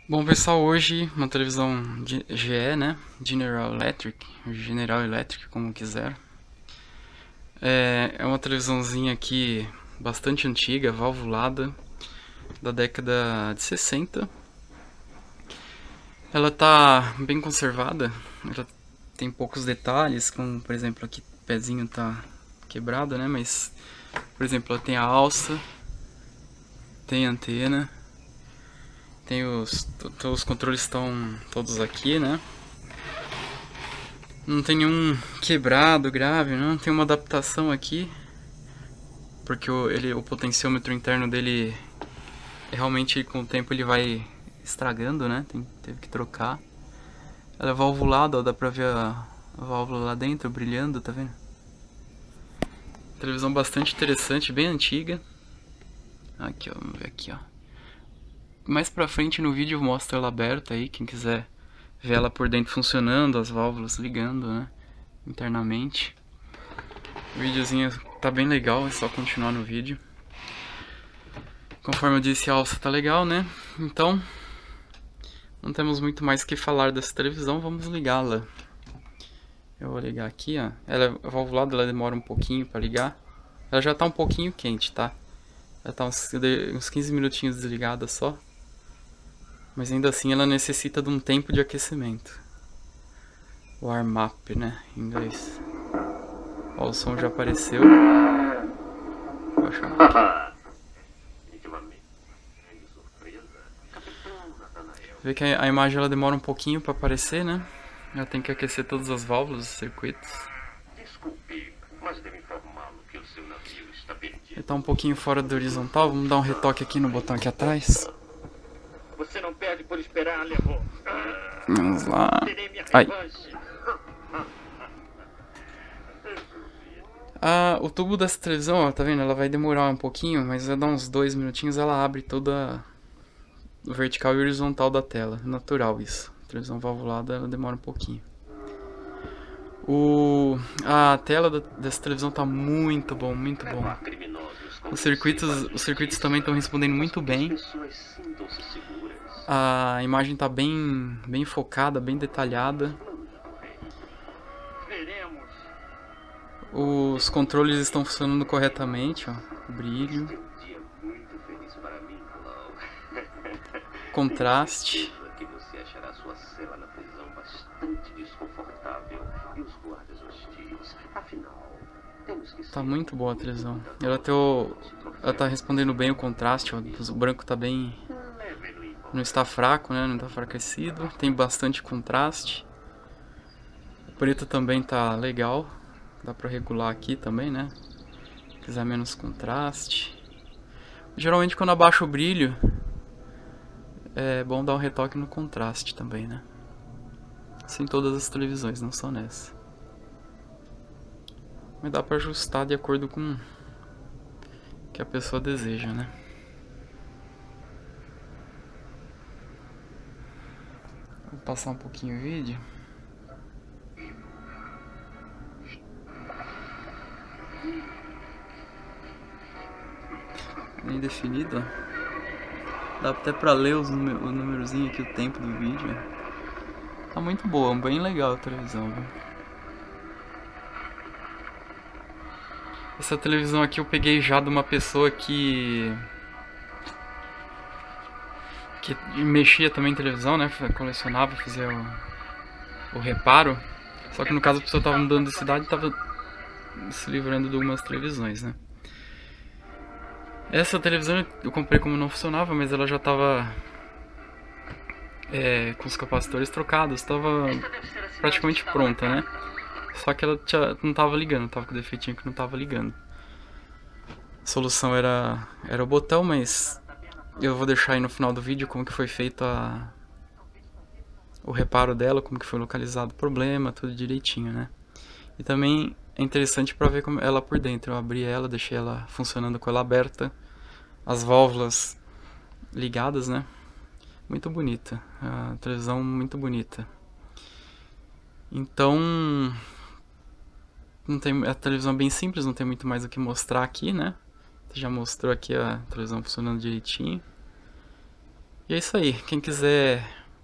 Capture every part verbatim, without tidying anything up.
Bom, pessoal, hoje uma televisão de G E, né? General Electric, General Electric, como quiser. É, é uma televisãozinha aqui bastante antiga, valvulada, da década de sessenta. Ela tá bem conservada, ela tem poucos detalhes, como por exemplo aqui o pezinho tá quebrado, né? Mas, por exemplo, ela tem a alça, tem a antena. Tem os, os controles estão todos aqui, né? Não tem nenhum quebrado grave, não. Tem uma adaptação aqui, porque o, ele, o potenciômetro interno dele realmente com o tempo ele vai estragando, né? Tem, teve que trocar. Ela é valvulada, ó, dá pra ver a, a válvula lá dentro brilhando, tá vendo? Televisão bastante interessante, bem antiga. Aqui, ó, vamos ver aqui, ó. Mais pra frente no vídeo eu mostro ela aberta aí, quem quiser ver ela por dentro funcionando, as válvulas ligando, né, internamente. O videozinho tá bem legal, é só continuar no vídeo. Conforme eu disse, a alça tá legal, né? Então, não temos muito mais o que falar dessa televisão, vamos ligá-la. Eu vou ligar aqui, ó. Ela é valvulada, ela demora um pouquinho pra ligar. Ela já tá um pouquinho quente, tá? Ela tá uns, uns quinze minutinhos desligada só. Mas ainda assim ela necessita de um tempo de aquecimento. Warm-up, né, em inglês. Ó, o som já apareceu. Vou achar um pouquinho. Vê que a imagem ela demora um pouquinho para aparecer, né? Ela tem que aquecer todas as válvulas, os circuitos. Ele tá um pouquinho fora do horizontal. Vamos dar um retoque aqui no botão aqui atrás. Você não perde por esperar, levou. Vamos lá. Ai. Ah, o tubo dessa televisão, ó, tá vendo? Ela vai demorar um pouquinho, mas vai dar uns dois minutinhos, ela abre toda o vertical e horizontal da tela. Natural isso. A televisão valvulada, ela demora um pouquinho. O... A tela da, dessa televisão tá muito bom, muito bom. Os circuitos, os circuitos também estão respondendo muito bem. A imagem tá bem, bem focada, bem detalhada. Os controles estão funcionando corretamente, ó. Brilho. Contraste. Tá muito boa a televisão. Ela, tem o... Ela tá respondendo bem o contraste, ó. O branco tá bem... Não está fraco, né? Não está enfraquecido. Tem bastante contraste. O preto também tá legal. Dá pra regular aqui também, né? Se quiser menos contraste. Geralmente quando abaixa o brilho, é bom dar um retoque no contraste também, né? Isso em todas as televisões, não só nessa. Mas dá pra ajustar de acordo com o que a pessoa deseja, né? Vou passar um pouquinho o vídeo. Bem definido, ó. Dá até pra ler os número, o númerozinho aqui, o tempo do vídeo. Tá muito boa, bem legal a televisão, viu? Essa televisão aqui eu peguei já de uma pessoa que... que mexia também em televisão, né? Colecionava, fazia o, o reparo. Só que no caso a pessoa tava mudando de cidade e tava se livrando de algumas televisões, né? Essa televisão eu comprei como não funcionava, mas ela já tava é, com os capacitores trocados, tava praticamente pronta, né? Só que ela tinha, não tava ligando, tava com defeitinho que não tava ligando. A solução era, era o botão, mas eu vou deixar aí no final do vídeo como que foi feito a, o reparo dela, como que foi localizado o problema, tudo direitinho, né? E também é interessante para ver como ela por dentro. Eu abri ela, deixei ela funcionando com ela aberta, as válvulas ligadas, né? Muito bonita, a televisão muito bonita. Então, não tem, a televisão é bem simples, não tem muito mais o que mostrar aqui, né? Já mostrou aqui a televisão funcionando direitinho. E é isso aí, quem quiser...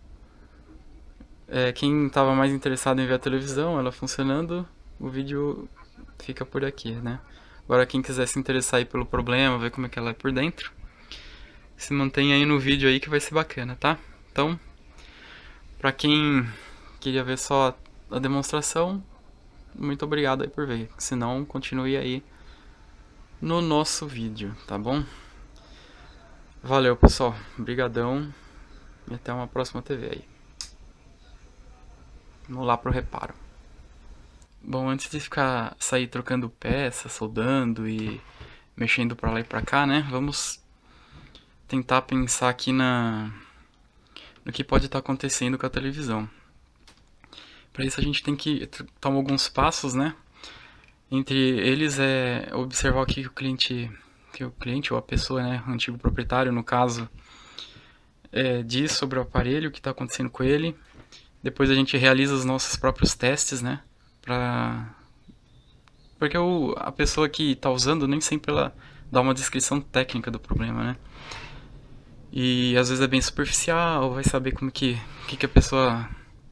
É, quem estava mais interessado em ver a televisão, ela funcionando, o vídeo fica por aqui, né? Agora quem quiser se interessar aí pelo problema, ver como é que ela é por dentro, se mantém aí no vídeo aí que vai ser bacana, tá? Então, pra quem queria ver só a demonstração, muito obrigado aí por ver. Se não, continue aí no nosso vídeo, tá bom? Valeu, pessoal. Obrigadão e até uma próxima T V aí. Vamos lá pro reparo. Bom, antes de ficar sair trocando peça, soldando e mexendo pra lá e pra cá, né? Vamos tentar pensar aqui na no que pode estar acontecendo com a televisão. Para isso a gente tem que tomar alguns passos, né? Entre eles é observar o que o cliente, que o cliente ou a pessoa, né, o antigo proprietário no caso, é, diz sobre o aparelho, o que está acontecendo com ele. Depois a gente realiza os nossos próprios testes, né? Pra... Porque o, a pessoa que está usando nem sempre ela dá uma descrição técnica do problema, né? E às vezes é bem superficial, vai saber como que, que, que a pessoa...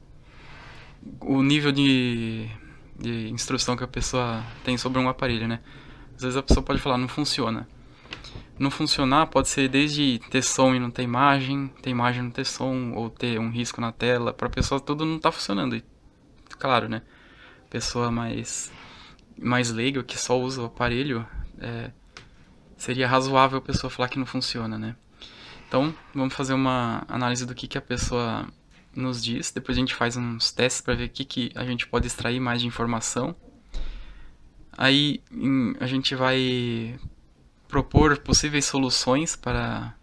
O nível de, de instrução que a pessoa tem sobre um aparelho, né? Às vezes a pessoa pode falar, não funciona. Não funcionar pode ser desde ter som e não ter imagem, ter imagem e não ter som, ou ter um risco na tela. Pra pessoa tudo não tá funcionando. E, claro, né? Pessoa mais, mais leiga, que só usa o aparelho, é, seria razoável a pessoa falar que não funciona, né? Então, vamos fazer uma análise do que, que a pessoa nos diz. Depois a gente faz uns testes para ver o que, que a gente pode extrair mais de informação. Aí a gente vai propor possíveis soluções para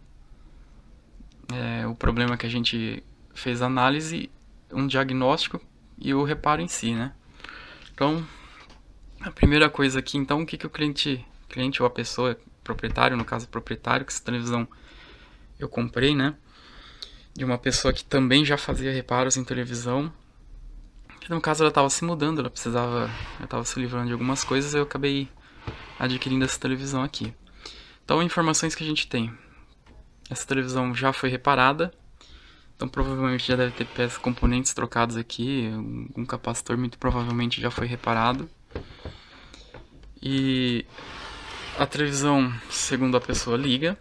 é, o problema que a gente fez a análise, um diagnóstico e o reparo em si, né? Então, a primeira coisa aqui, então, o que, que o cliente, cliente ou a pessoa, proprietário, no caso proprietário, que essa televisão eu comprei, né? De uma pessoa que também já fazia reparos em televisão. No caso, ela estava se mudando, ela precisava, ela estava se livrando de algumas coisas, eu acabei adquirindo essa televisão aqui. Então, informações que a gente tem. Essa televisão já foi reparada, então provavelmente já deve ter peças, componentes trocados aqui, um capacitor muito provavelmente já foi reparado. E a televisão, segundo a pessoa, liga.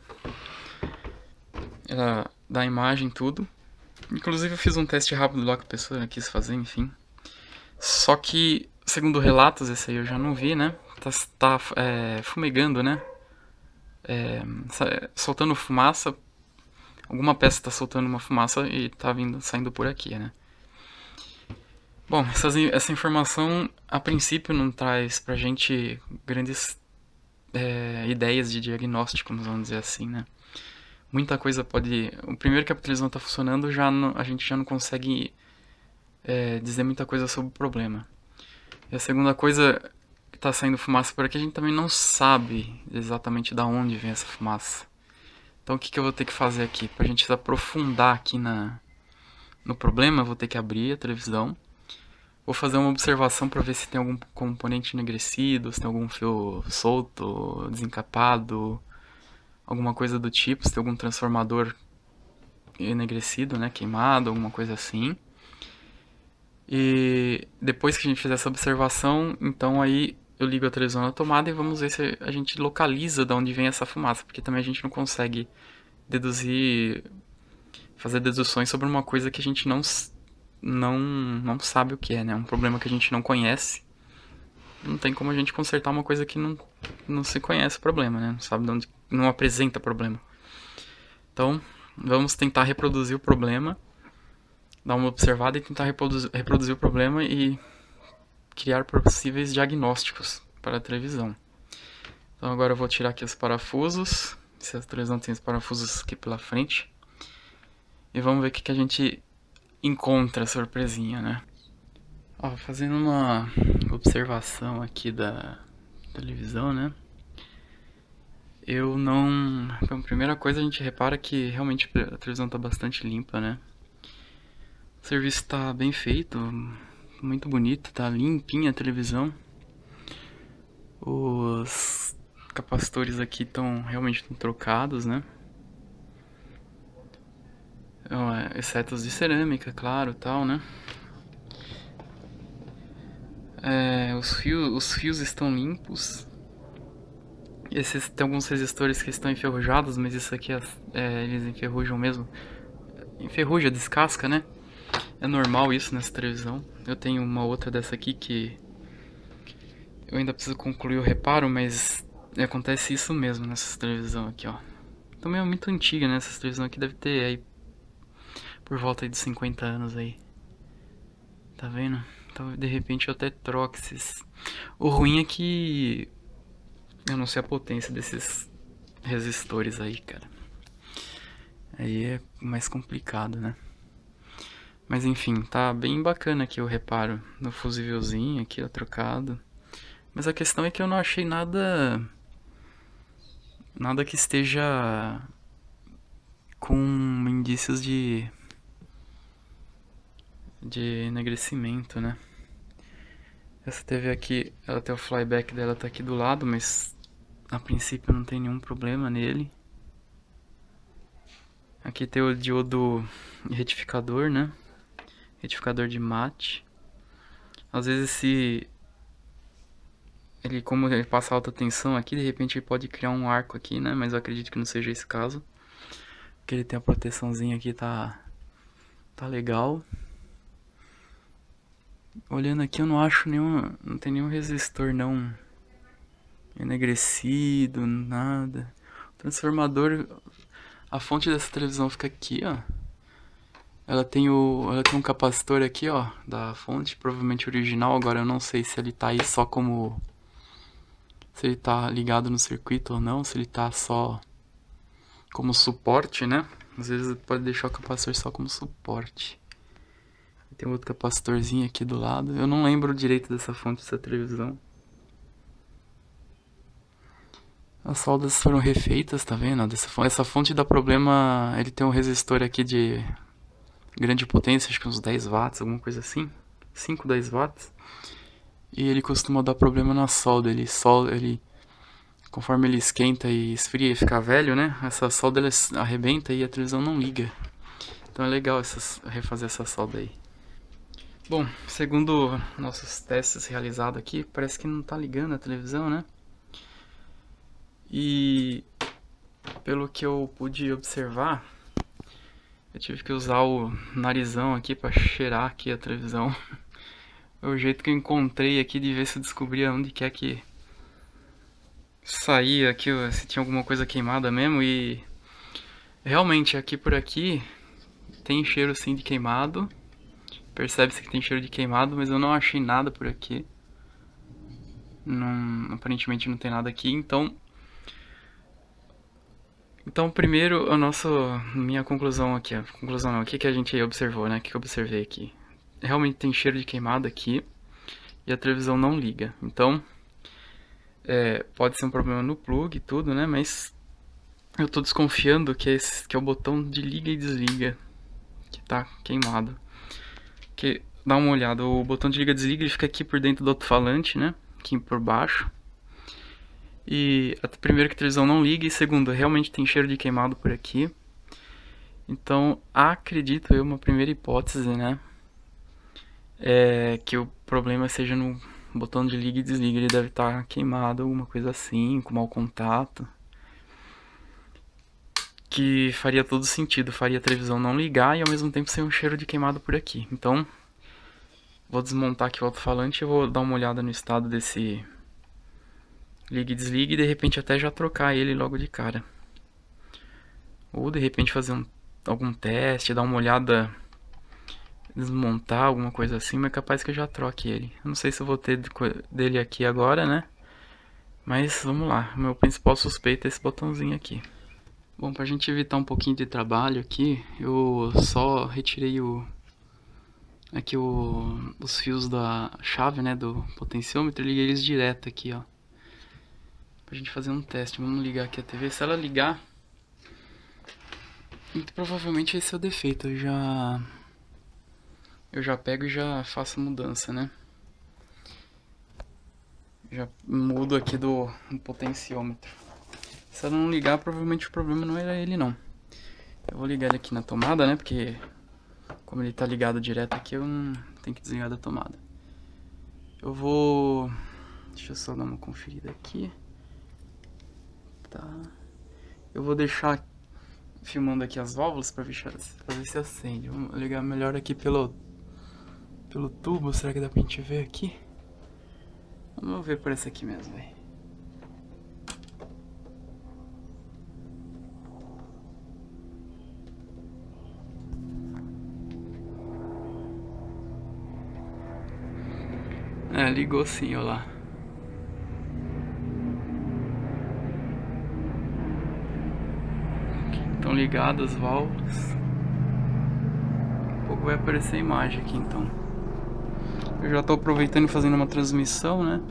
Ela dá a imagem, tudo. Inclusive eu fiz um teste rápido lá que a pessoa quis fazer, enfim. Só que, segundo relatos, esse aí eu já não vi, né? Tá, tá é, fumegando, né? É, soltando fumaça. Alguma peça tá soltando uma fumaça e tá vindo, saindo por aqui, né? Bom, essas, essa informação, a princípio, não traz pra gente grandes é, ideias de diagnóstico, vamos dizer assim, né? Muita coisa pode... O primeiro que a televisão está funcionando, já não, a gente já não consegue é, dizer muita coisa sobre o problema. E a segunda coisa, que está saindo fumaça por aqui, a gente também não sabe exatamente de onde vem essa fumaça. Então o que, que eu vou ter que fazer aqui? Para a gente se aprofundar aqui na, no problema, eu vou ter que abrir a televisão. Vou fazer uma observação para ver se tem algum componente enegrecido, se tem algum fio solto, desencapado... Alguma coisa do tipo, se tem algum transformador enegrecido, né, queimado, alguma coisa assim. E depois que a gente fizer essa observação, então aí eu ligo a televisão na tomada e vamos ver se a gente localiza de onde vem essa fumaça, porque também a gente não consegue deduzir, fazer deduções sobre uma coisa que a gente não, não, não sabe o que é, né, um problema que a gente não conhece. Não tem como a gente consertar uma coisa que não, não se conhece o problema, né? Não sabe de onde, não apresenta problema. Então, vamos tentar reproduzir o problema, dar uma observada e tentar reproduzir, reproduzir o problema e criar possíveis diagnósticos para a televisão. Então agora eu vou tirar aqui os parafusos, se a televisão tem os parafusos aqui pela frente, e vamos ver o que, que a gente encontra, surpresinha, né? Ó, fazendo uma observação aqui da televisão, né? Eu não... Então, a primeira coisa a gente repara que realmente a televisão tá bastante limpa, né? O serviço tá bem feito, muito bonito, tá limpinha a televisão. Os capacitores aqui estão realmente tão trocados, né? é, exceto os de cerâmica, claro, tal, né? É, os fios, os fios estão limpos. Esses, tem alguns resistores que estão enferrujados, mas isso aqui é, é, eles enferrujam mesmo. Enferruja, descasca, né? É normal isso nessa televisão. Eu tenho uma outra dessa aqui que eu ainda preciso concluir o reparo, mas acontece isso mesmo nessa televisão aqui, ó. Também é muito antiga, né? Essa televisão aqui deve ter aí por volta de cinquenta anos aí. Tá vendo? Então de repente eu até troco esses. O ruim é que eu não sei a potência desses resistores aí, cara. Aí é mais complicado, né? Mas enfim, tá bem bacana aqui o reparo no fusívelzinho aqui, ó, trocado. Mas a questão é que eu não achei nada... Nada que esteja com indícios de... De enegrecimento, né? Essa T V aqui, ela tem o flyback dela, tá aqui do lado, mas... A princípio não tem nenhum problema nele. Aqui tem o diodo retificador, né? Retificador de mate. Às vezes se ele, como ele passa alta tensão aqui, de repente ele pode criar um arco aqui, né? Mas eu acredito que não seja esse caso, porque ele tem a proteçãozinha aqui, tá tá legal. Olhando aqui eu não acho nenhum, não tem nenhum resistor não enegrecido, nada. O transformador, a fonte dessa televisão fica aqui, ó. Ela tem, o, ela tem um capacitor aqui, ó, da fonte, provavelmente original. Agora eu não sei se ele tá aí só como... Se ele tá ligado no circuito ou não, se ele tá só como suporte, né? Às vezes pode deixar o capacitor só como suporte. Tem outro capacitorzinho aqui do lado. Eu não lembro direito dessa fonte dessa televisão. As soldas foram refeitas, tá vendo? Essa fonte dá problema... Ele tem um resistor aqui de... grande potência, acho que uns dez watts, alguma coisa assim, cinco, dez watts, e ele costuma dar problema na solda. Ele solda, ele, conforme ele esquenta e esfria e fica velho, né, essa solda ela arrebenta e a televisão não liga. Então é legal essas, refazer essa solda aí. Bom, segundo nossos testes realizados aqui, parece que não tá ligando a televisão, né, e pelo que eu pude observar, eu tive que usar o narizão aqui pra cheirar aqui a televisão. É o jeito que eu encontrei aqui de ver se eu descobria onde que é que saía aqui, se tinha alguma coisa queimada mesmo. E realmente aqui por aqui tem cheiro sim de queimado. Percebe-se que tem cheiro de queimado, mas eu não achei nada por aqui. Não, aparentemente não tem nada aqui, então... Então, primeiro, a nossa, minha conclusão aqui, a conclusão não, o que, que a gente observou, né, o que, que eu observei aqui. Realmente tem cheiro de queimado aqui e a televisão não liga. Então, é, pode ser um problema no plug e tudo, né, mas eu tô desconfiando que é, esse, que é o botão de liga e desliga que tá queimado. Que, dá uma olhada, o botão de liga e desliga ele fica aqui por dentro do alto-falante, né, aqui por baixo. E primeiro que a televisão não liga, e segundo, realmente tem cheiro de queimado por aqui. Então, acredito eu, uma primeira hipótese, né, é que o problema seja no botão de liga e desliga. Ele deve estar queimado, alguma coisa assim, com mau contato. Que faria todo sentido, faria a televisão não ligar e ao mesmo tempo ser um cheiro de queimado por aqui. Então, vou desmontar aqui o alto-falante e vou dar uma olhada no estado desse... liga e desliga e de repente até já trocar ele logo de cara. Ou de repente fazer um, algum teste, dar uma olhada, desmontar alguma coisa assim, mas é capaz que eu já troque ele. Eu não sei se eu vou ter dele aqui agora, né? Mas vamos lá, meu principal suspeito é esse botãozinho aqui. Bom, pra gente evitar um pouquinho de trabalho aqui, eu só retirei o... Aqui o, os fios da chave, né, do potenciômetro, e liguei eles direto aqui, ó. Pra gente fazer um teste. Vamos ligar aqui a T V. Se ela ligar, muito provavelmente esse é o defeito. Eu já eu já pego e já faço a mudança, né? Já mudo aqui do, do potenciômetro. Se ela não ligar, provavelmente o problema não era ele não. Eu vou ligar ele aqui na tomada, né? Porque Como ele tá ligado direto aqui, eu não tenho que desligar da tomada. Eu vou... Deixa eu só dar uma conferida aqui. Tá. Eu vou deixar filmando aqui as válvulas pra ver, pra ver se acende. Vamos ligar melhor aqui pelo, pelo tubo. Será que dá pra gente ver aqui? Vamos ver por esse aqui mesmo, velho. É, ligou sim, olha lá. Estão ligadas as válvulas. Daqui a pouco vai aparecer a imagem aqui então. Eu já estou aproveitando e fazendo uma transmissão, né?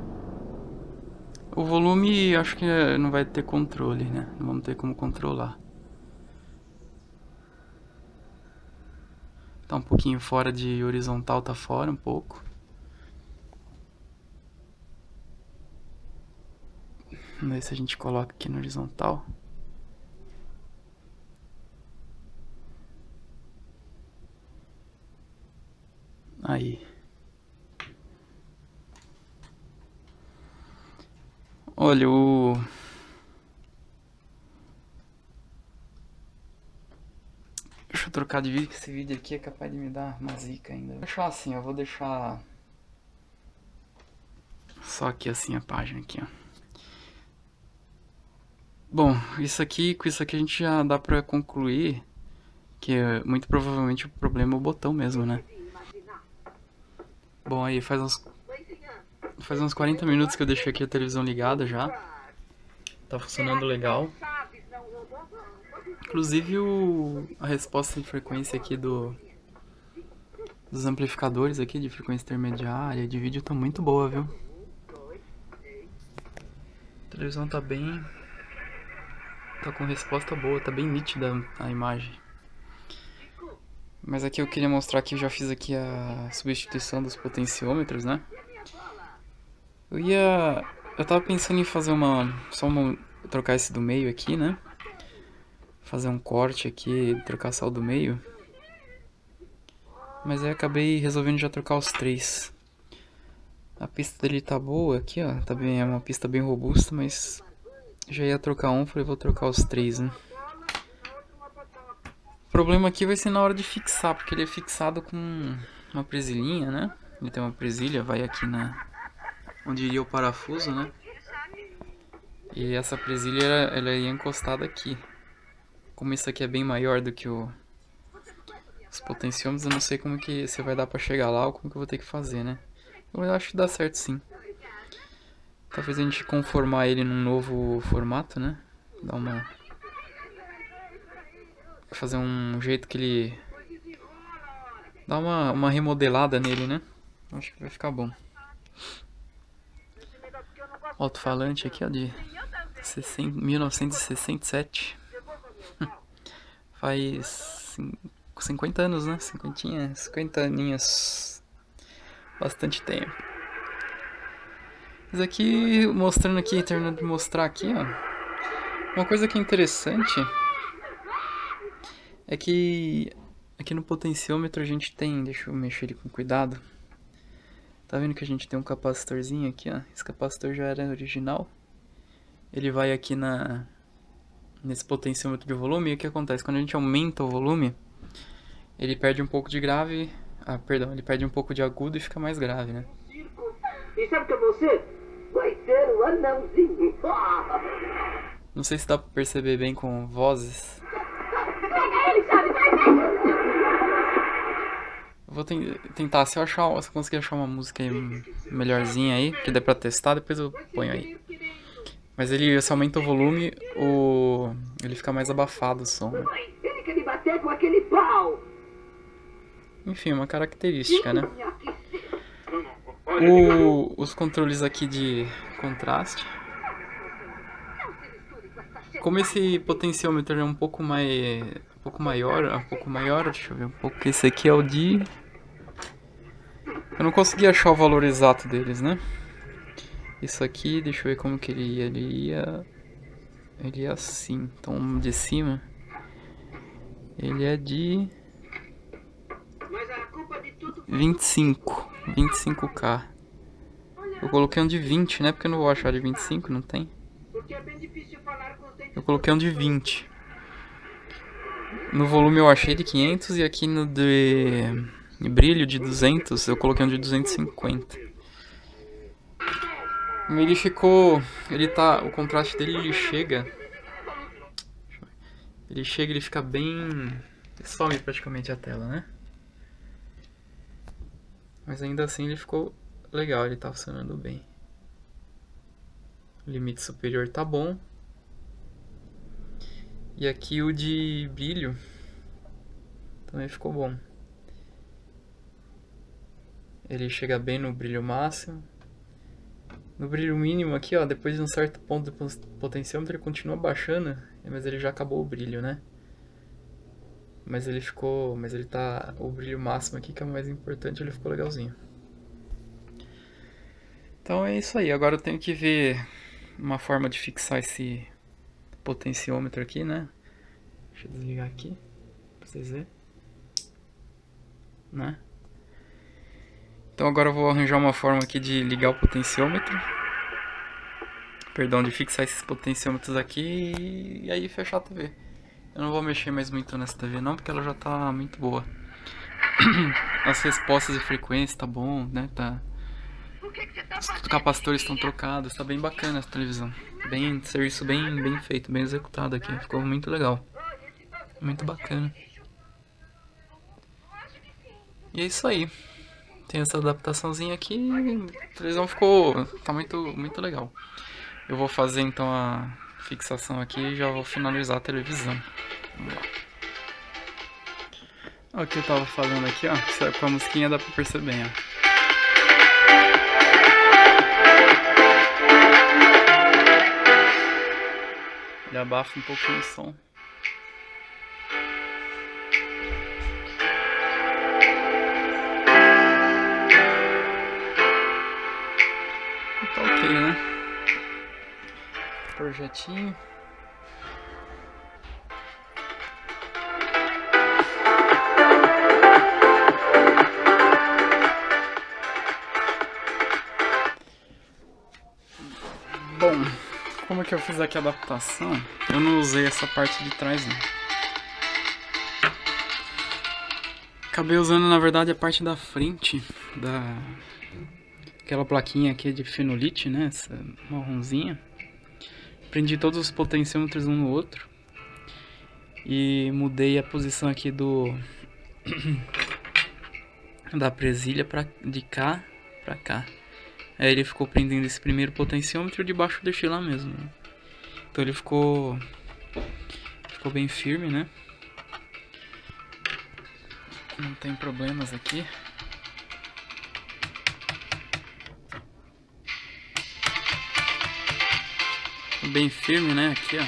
O volume acho que não vai ter controle, né? Não vamos ter como controlar. Tá um pouquinho fora de horizontal, tá fora um pouco. Vamos ver se a gente coloca aqui no horizontal. Aí. Olha, o... Deixa eu trocar de vídeo, que esse vídeo aqui é capaz de me dar uma zica ainda. Vou deixar assim, eu vou deixar... Só aqui assim a página aqui, ó. Bom, isso aqui, com isso aqui a gente já dá pra concluir que é, muito provavelmente o problema é o botão mesmo, né? Bom, aí faz uns... Faz uns quarenta minutos que eu deixei aqui a televisão ligada já. Tá funcionando legal. Inclusive o... a resposta de frequência aqui do... dos amplificadores aqui de frequência intermediária de vídeo tá muito boa, viu? A televisão tá bem... Tá com resposta boa, tá bem nítida a imagem. Mas aqui eu queria mostrar que eu já fiz aqui a substituição dos potenciômetros, né? Eu ia... Eu tava pensando em fazer uma... Só uma... Trocar esse do meio aqui, né? Fazer um corte aqui, trocar só o do meio. Mas aí acabei resolvendo já trocar os três. A pista dele tá boa aqui, ó. Tá bem, é uma pista bem robusta, mas... Já ia trocar um, falei, vou trocar os três, né? O problema aqui vai ser na hora de fixar, porque ele é fixado com uma presilhinha, né? Ele tem uma presilha, vai aqui na... onde iria o parafuso, né? E essa presilha, ela ia encostada aqui. Como isso aqui é bem maior do que o... os potenciômetros, eu não sei como que você vai dar pra chegar lá ou como que eu vou ter que fazer, né? Eu acho que dá certo sim. Talvez a gente conformar ele num novo formato, né? Dar uma... Fazer um jeito que ele... Dar uma, uma remodelada nele, né? Acho que vai ficar bom. Alto-falante aqui, ó, de mil novecentos e sessenta e sete. Faz cinquenta anos, né? cinquenta, cinquenta aninhos. Bastante tempo. Isso aqui, mostrando aqui, terminando de mostrar aqui, ó. Uma coisa que é interessante é que aqui no potenciômetro a gente tem, deixa eu mexer ele com cuidado. Tá vendo que a gente tem um capacitorzinho aqui, ó. Esse capacitor já era original. Ele vai aqui na nesse potenciômetro de volume, e o que acontece? Quando a gente aumenta o volume, ele perde um pouco de grave, ah, perdão, ele perde um pouco de agudo e fica mais grave, né? E sabe que você vai ser o anãozinho. Não sei se dá pra perceber bem com vozes. Eu vou ten tentar, se eu achar, se eu conseguir achar uma música aí melhorzinha aí, que dê pra testar, depois eu ponho aí. Mas ele, se aumenta o volume, o... ele fica mais abafado o som. Né? Ele quer me bater com aquele pau. Enfim, uma característica, né? O... Os controles aqui de contraste. Como esse potenciômetro é um pouco mais... um pouco maior, um pouco maior, deixa eu ver um pouco, que esse aqui é o de... Eu não consegui achar o valor exato deles, né? Isso aqui, deixa eu ver como que ele ia, ele ia... Ele ia assim, então de cima... Ele é de... vinte e cinco, vinte e cinco K. Eu coloquei um de vinte, né? Porque eu não vou achar de vinte e cinco, não tem. Eu coloquei um de vinte. No volume eu achei de quinhentos e aqui no de brilho de duzentos eu coloquei um de duzentos e cinquenta. Ele ficou, ele tá, o contraste dele ele chega, ele chega, ele fica bem, some praticamente a tela, né? Mas ainda assim ele ficou legal, ele tá funcionando bem. O limite superior tá bom. E aqui o de brilho também ficou bom. Ele chega bem no brilho máximo. No brilho mínimo aqui, ó, depois de um certo ponto do potenciômetro ele continua baixando, mas ele já acabou o brilho, né? Mas ele ficou, mas ele tá, o brilho máximo aqui que é o mais importante, ele ficou legalzinho. Então é isso aí, agora eu tenho que ver uma forma de fixar esse potenciômetro aqui, né? Deixa eu desligar aqui pra vocês verem, né? Então agora eu vou arranjar uma forma aqui de ligar o potenciômetro, perdão, de fixar esses potenciômetros aqui e aí fechar a T V. Eu não vou mexer mais muito nessa T V não, porque ela já tá muito boa. As respostas de frequência tá bom, né? Tá... Os capacitores estão trocados, tá bem bacana essa televisão. Bem, serviço bem, bem feito, bem executado aqui, ficou muito legal. Muito bacana. E é isso aí. Tem essa adaptaçãozinha aqui, a televisão ficou, tá muito, muito legal. Eu vou fazer então a fixação aqui e já vou finalizar a televisão. Vamos lá. Olha o que eu tava falando aqui, ó, com a musiquinha dá pra perceber, ó. Ele abafa um pouquinho o som. Tá ok, né? Projetinho. Bom, como é que eu fiz aqui a adaptação? Eu não usei essa parte de trás, não. Acabei usando, na verdade, a parte da frente da... Aquela plaquinha aqui de fenolite, né? Essa marronzinha. Prendi todos os potenciômetros um no outro. E mudei a posição aqui do... da presilha pra... de cá pra cá. Aí ele ficou prendendo esse primeiro potenciômetro e de baixo eu deixei lá mesmo. Então ele ficou... Ficou bem firme, né? Não tem problemas aqui. Bem firme, né? Aqui, ó.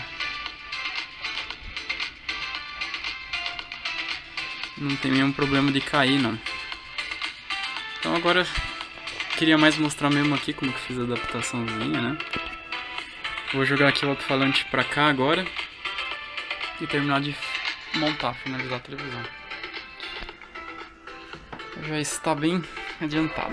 Não tem nenhum problema de cair, não. Então agora queria mais mostrar mesmo aqui como que fiz a adaptaçãozinha, né? Vou jogar aqui o alto-falante pra cá agora e terminar de montar, finalizar a televisão. Já está bem adiantada.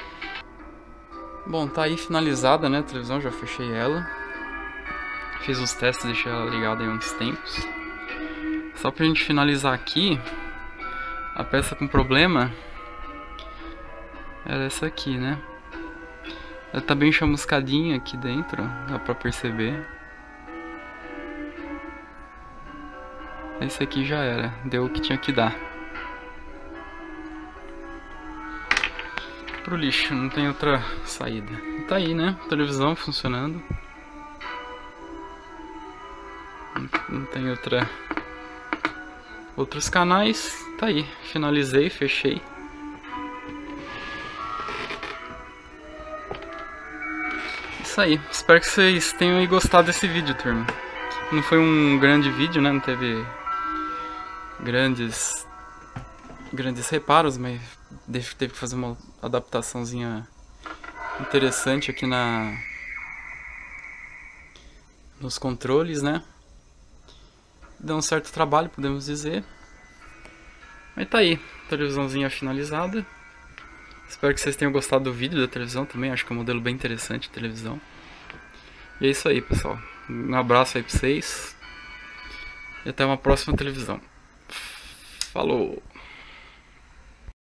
Bom, tá aí finalizada, né? A televisão, já fechei ela. Fiz os testes, deixei ela ligada aí uns tempos. Só pra gente finalizar aqui, a peça com problema era essa aqui, né? Ela tá bem chamuscadinha aqui dentro, dá pra perceber. Esse aqui já era, deu o que tinha que dar. Pro lixo, não tem outra saída. Tá aí, né? Televisão funcionando. Não tem outra... Outros canais, tá aí. Finalizei, fechei. Isso aí. Espero que vocês tenham gostado desse vídeo, turma. Não foi um grande vídeo, né? Não teve grandes grandes reparos, mas teve que fazer uma adaptaçãozinha interessante aqui na nos controles, né? Deu um certo trabalho, podemos dizer. Mas tá aí, televisãozinha finalizada. Espero que vocês tenham gostado do vídeo da televisão também. Acho que é um modelo bem interessante de televisão. E é isso aí, pessoal. Um abraço aí pra vocês. E até uma próxima televisão. Falou!